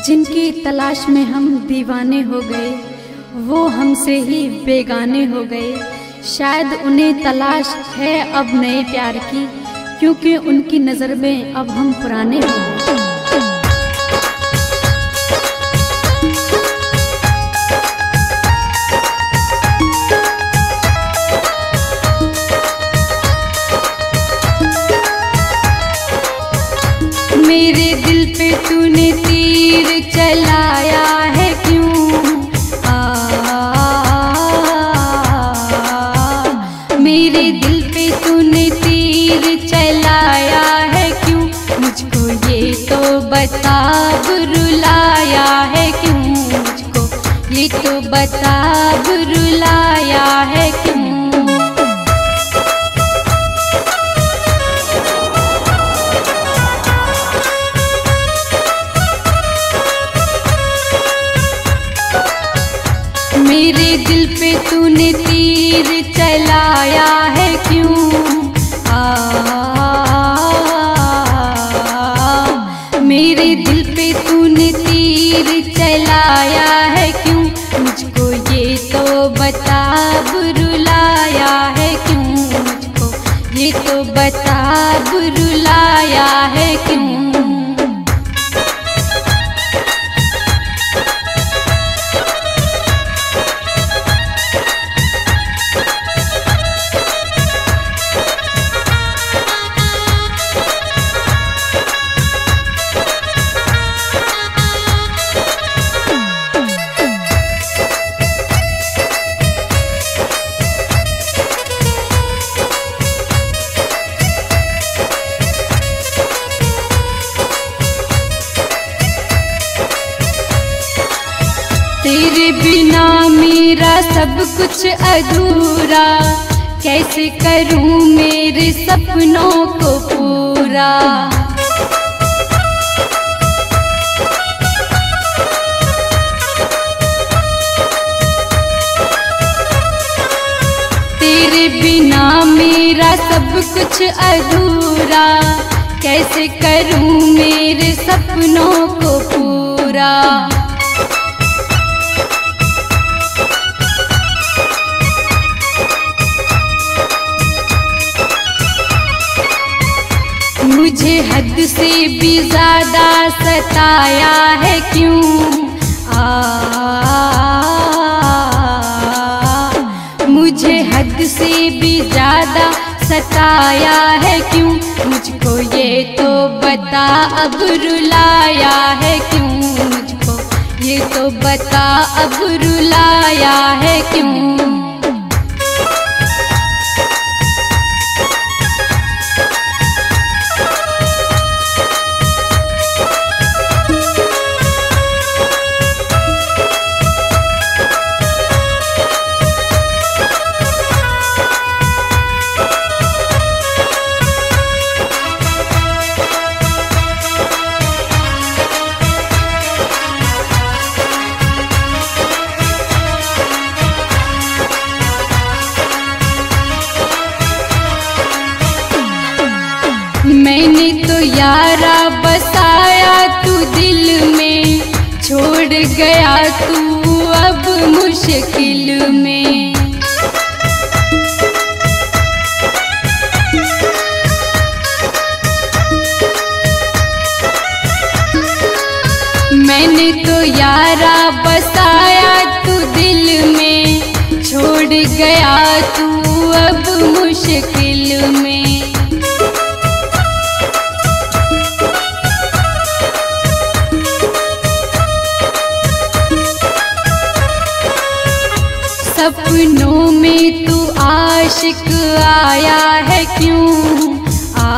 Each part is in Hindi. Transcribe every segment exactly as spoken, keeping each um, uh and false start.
जिनकी तलाश में हम दीवाने हो गए, वो हमसे ही बेगाने हो गए। शायद उन्हें तलाश है अब नए प्यार की, क्योंकि उनकी नज़र में अब हम पुराने हो गए। मेरे दिल पे तूने तीर चलाया है क्यों? आ, मेरे दिल पे तूने तीर चलाया है क्यों? मुझको ये तो बता रुलाया है क्यों? मुझको ये तो बता रुलाया है क्यों? मेरे दिल पे तूने तीर चलाया है क्यों? आ, मेरे दिल पे तूने तीर चलाया है क्यों? मुझको ये तो बता रुलाया है क्यों? मुझको ये तो बता रुलाया है क्यों? तेरे बिना मेरा सब कुछ अधूरा, कैसे करूं मेरे सपनों को पूरा? तेरे बिना मेरा सब कुछ अधूरा, कैसे करूं मेरे सपनों को पूरा? मुझे हद से भी ज्यादा सताया है क्यों? आ, मुझे हद से भी ज्यादा सताया है क्यों? मुझको ये तो बता अब रुलाया है क्यों? मुझको ये तो बता अब रुलाया है क्यों? मैंने तो यारा बसाया तू दिल में, छोड़ गया तू अब मुश्किल में। मैंने तो यारा बसाया तू दिल में, छोड़ गया तू अब मुश्किल में। सपनों में तू आशिक आया है क्यों? आ,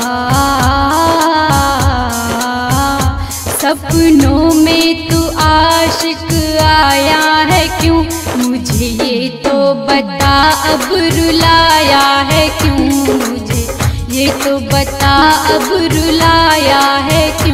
सपनों में तू आशिक आया है क्यों? मुझे ये तो बता अब रुलाया है क्यों? मुझे ये तो बता अब रुलाया है क्यों?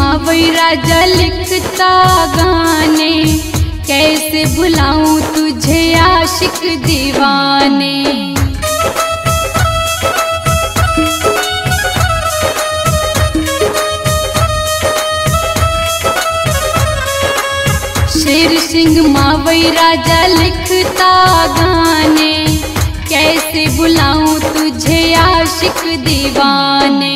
मावई राजा लिखता गाने, कैसे भुलाऊं तुझे आशिक दीवाने। शेर सिंह मावई राजा लिखता गाने, कैसे भुलाऊं तुझे आशिक दीवाने।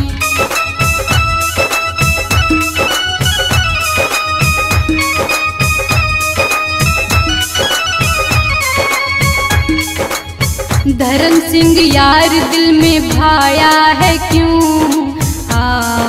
धर्म सिंह यार दिल में भाया है क्यों, आ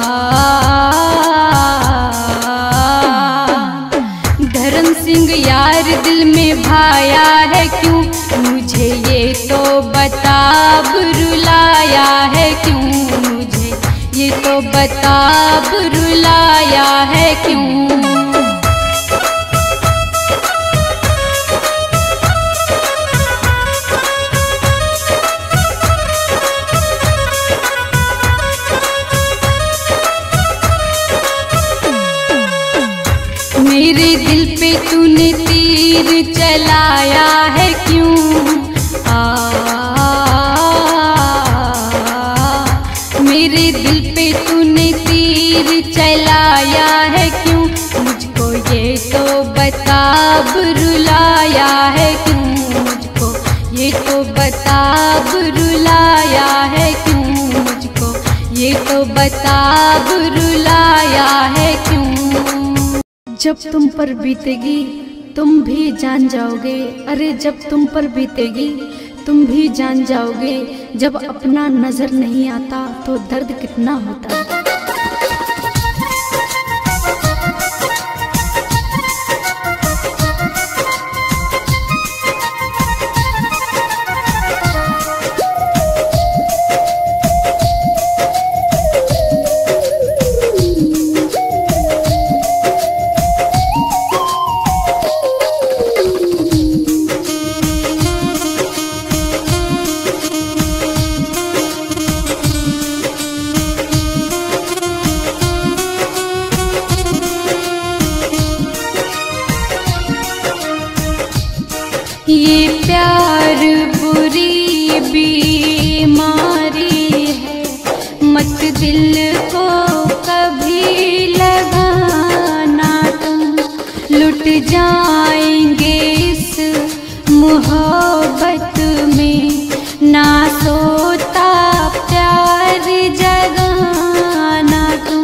धर्म सिंह यार दिल में भाया है क्यों, मुझे ये तो बता अब रुलाया है क्यों, मुझे ये तो बता अब रुलाया है क्यों। मेरे दिल पे तूने तीर चलाया है क्यों, आ मेरे दिल पे तूने तीर चलाया है क्यों, मुझको ये तो बता अब रुलाया है क्यों, मुझको ये तो बता अब रुलाया है क्यों, मुझको ये तो बता अब रुलाया है क्यों। जब तुम पर बीतेगी तुम भी जान जाओगे, अरे जब तुम पर बीतेगी तुम भी जान जाओगे, जब अपना नजर नहीं आता तो दर्द कितना होता है। ये प्यार बुरी बीमारी है, मत दिल को कभी लगाना तुम, लुट जाएंगे इस मोहब्बत में, ना सोता प्यार जगाना तुम।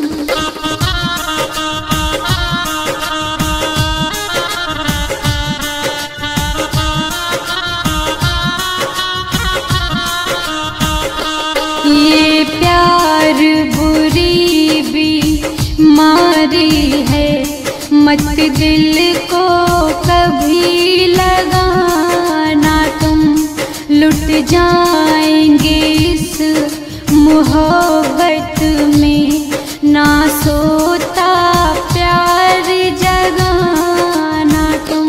ये प्यार बुरी बीमारी है, मत दिल को कभी लगाना तुम, लुट जाएंगे इस मोहब्बत में, ना सोता प्यार जगाना तुम।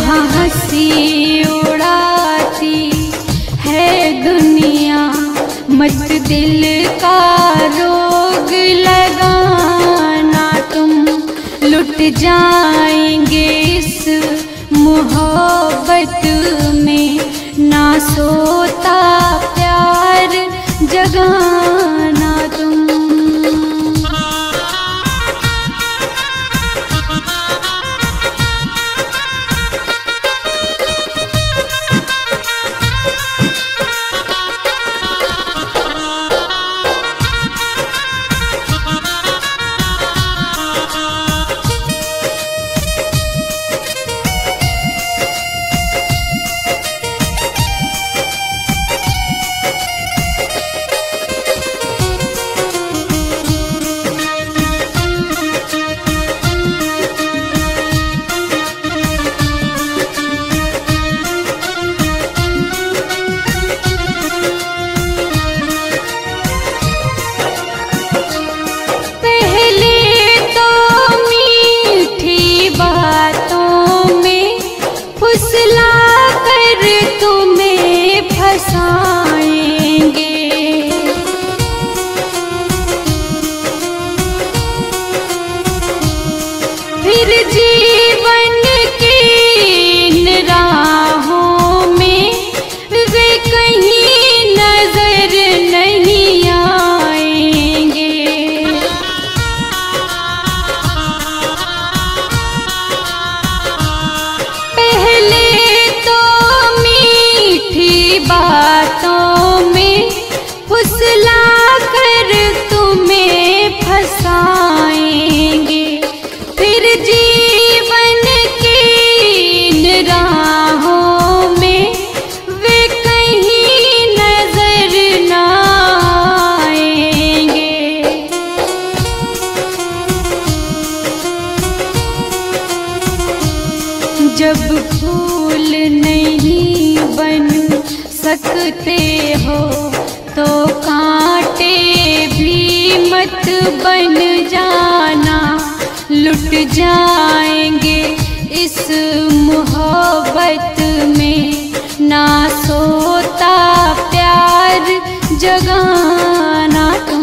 यहाँ हंसी उड़ाती है दुनिया, मत दिल का रोग लगाना तुम, लुट जाएंगे इस मोहब्बत में, ना सोता प्यार जगाना तुम। फिर जीवन की इन राहों में वे कहीं नजर नहीं आएंगे। पहले तो मीठी बातों में फुसला कर तुम्हें फंसाएंगे, फिर जीवन की इन राहों में वे कहीं नजर न आएंगे। जब फूल नहीं बन सकते हो तो कांटे भी मत बन जाना, लुट जाएंगे इस मोहब्बत में, ना सोता प्यार जगाना तुम।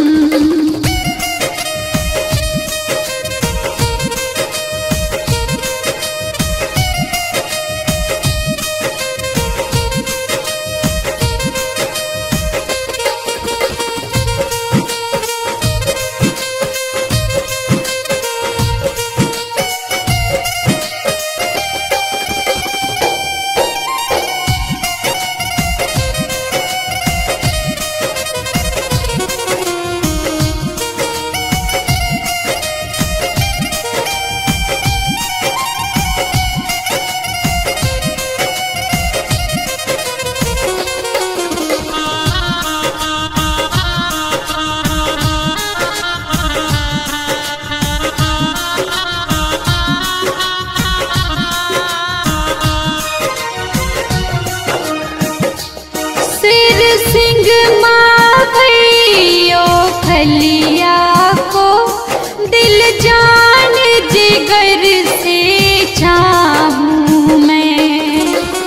सिंह मावैयो खलिया को दिल जान जिगर से चाहूं मैं,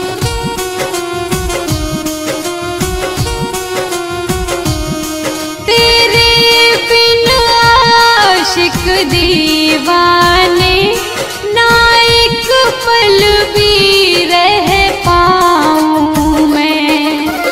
तेरे बिन आशिक दीवाने ना एक पल भी रह पाऊं मैं।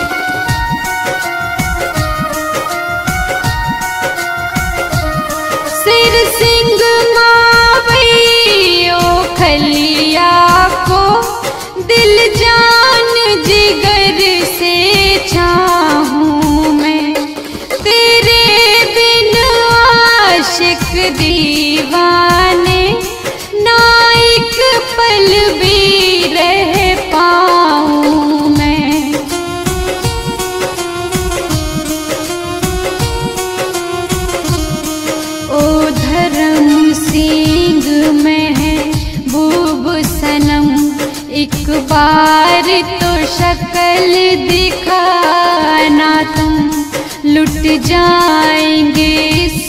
सिर सिंह मावैयो खलिया को दिल जान जिगर से चाहूं मैं, तेरे बिन आशिक दीवाने ना एक पल भी रह पाऊं मैं। ओ धर्म सिंह महबूब सनम, एक बार तो शक्ल दिखाना तुम, लुट जाएंगे इस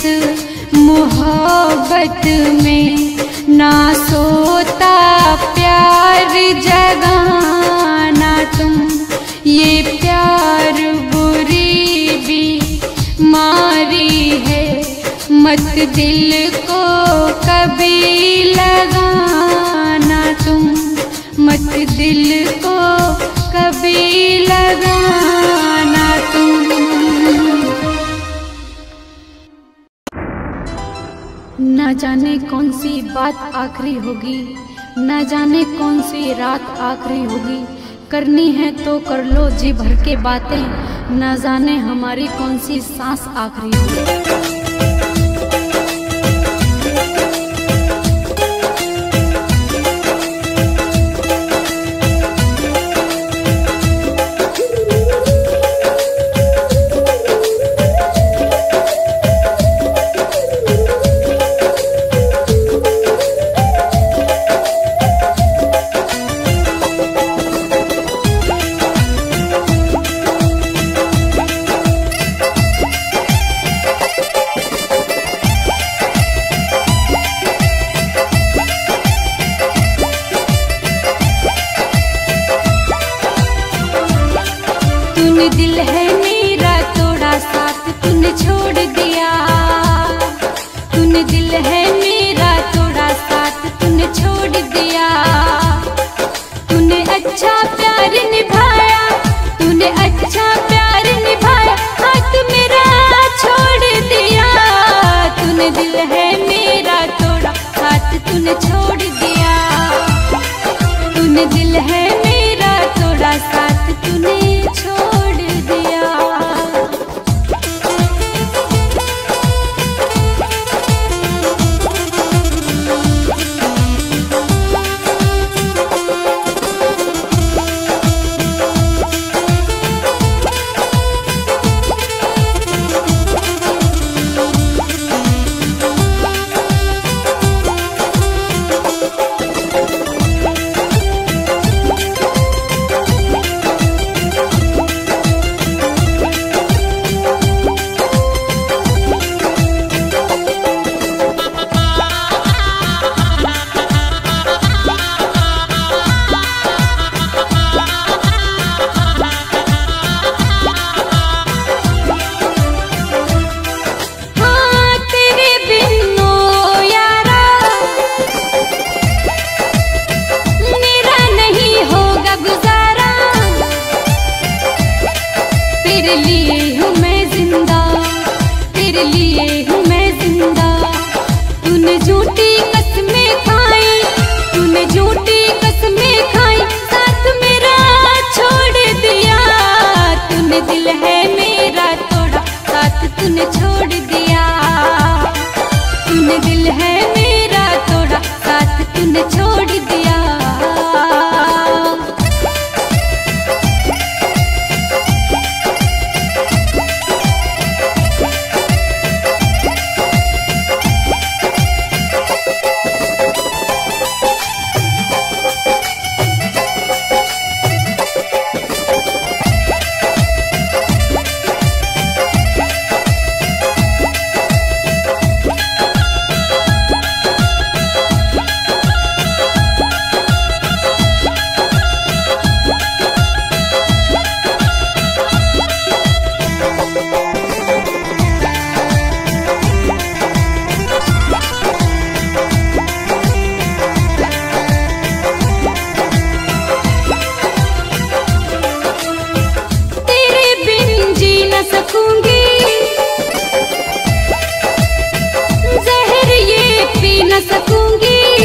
मोहब्बत में, ना सोता प्यार जगाना तुम, ये प्यार बुरी भी मारी है, मत दिल को कभी लगाना तुम, मत दिल को कभी लगाना तुम। न जाने कौन सी बात आखिरी होगी, न जाने कौन सी रात आखिरी होगी, करनी है तो कर लो जी भर के बातें, न जाने हमारी कौन सी सांस आखिरी होगी। दिल है मेरा तोड़ा साथ तूने छोड़ दिया, तूने दिल है मेरा तोड़ा साथ तूने छोड़ दिया, तूने अच्छा प्यार निभाया, तूने अच्छा प्यार निभाया, हाथ मेरा छोड़ दिया, तूने दिल है मेरा तोड़ा साथ तूने छोड़ दिया, तूने दिल है मेरा तोड़ा साथ तूने छोड़ दिया। तेरे लिए हूँ मैं जिंदा, तेरे लिए हूँ मैं जिंदा, तूने झूठी कसमें खाई, तूने झूठी कसमें खाई, साथ मेरा छोड़ दिया, तूने दिल है मेरा तोड़ा साथ तूने छोड़ दिया, तूने दिल है मेरा तोड़ा साथ तूने छोड़ दिया। जहर ये पी न सकूंगी,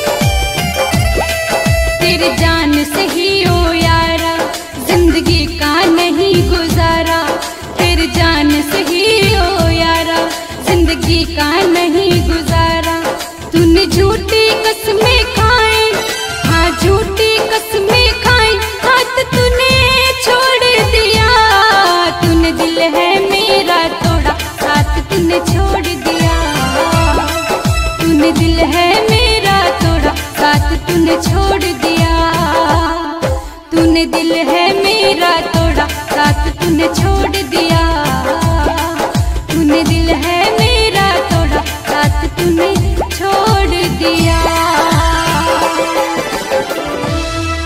तेरे जान से ही ओ यारा जिंदगी का नहीं गुजारा, तेरे जान से ही ओ यारा जिंदगी का नहीं गुजारा, तूने झूठी कसमें खाए, हाँ झूठी कसमें खाए, हाथ तूने छोड़ दिया, तूने दिल है मेरा तोड़ा साथ तूने छोड़ दिया, तूने दिल है मेरा तोड़ा साथ तूने छोड़ दिया, तूने दिल है मेरा तोड़ा साथ तूने छोड़ दिया, तूने दिल है मेरा तोड़ा साथ तूने छोड़ दिया।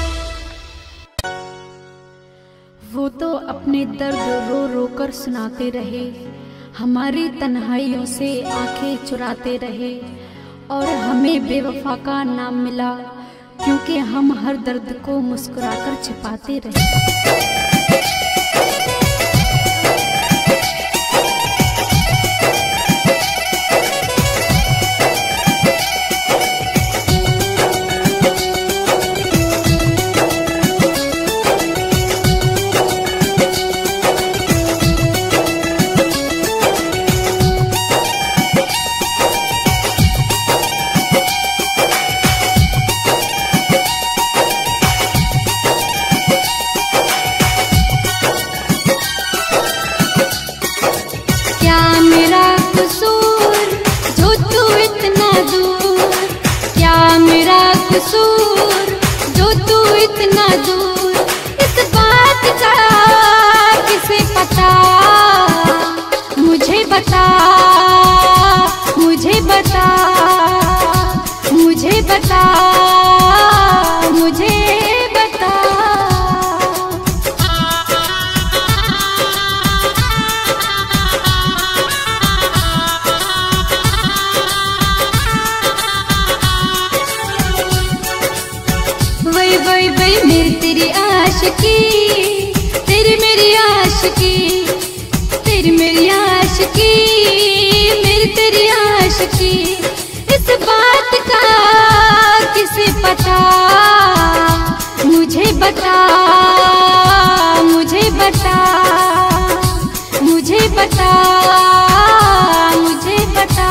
वो तो अपने दर्द रो रो कर सुनाते रहे, हमारी तन्हाइयों से आंखें चुराते रहे, और हमें बेवफा का नाम मिला क्योंकि हम हर दर्द को मुस्कुराकर छिपाते रहे। कसूर जो तू इतना दूर, इस बात का किसे पता, मुझे बता, मुझे बता, मुझे बता, मुझे बता। वही वही वही मेरी तेरी आशिकी, तेरी मेरी आशिकी, तेरी मेरी आशिकी, मेरी तेरी आशिकी, इस बात का किसे पता, मुझे बता, मुझे बता, मुझे बता, मुझे बता।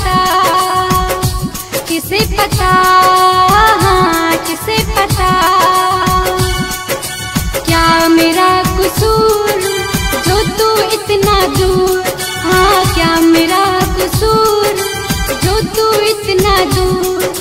पता, किसे पता, हाँ किसे पता, क्या मेरा कसूर जो तू इतना दूर, हाँ क्या मेरा कसूर जो तू इतना दूर।